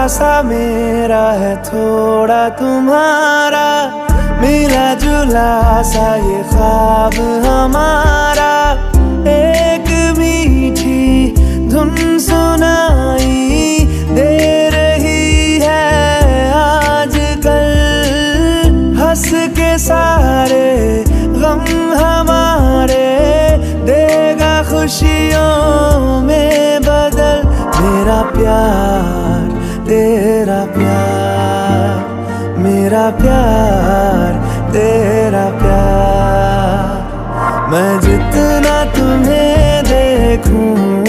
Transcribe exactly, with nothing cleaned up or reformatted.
सा मेरा है, थोड़ा तुम्हारा, मिला जुला सा ये ख्वाब हमारा। एक मीठी धुन सुनाई दे रही है आजकल, हंस के सारे गम हमारे देगा खुशियों में बदल। मेरा प्यार तेरा प्यार, मेरा प्यार तेरा प्यार, मैं जितना तुम्हें देखूं